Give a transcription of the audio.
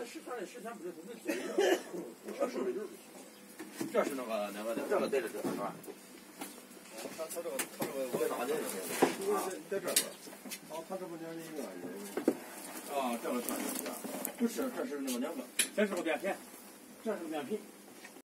10天的10天不是不是这是那个这个对着这是吧？他这个我打进去啊，在这边。哦，他这不年龄一个人。啊，这个算是不是？这是那个2个，这是个扁平，这是个扁平。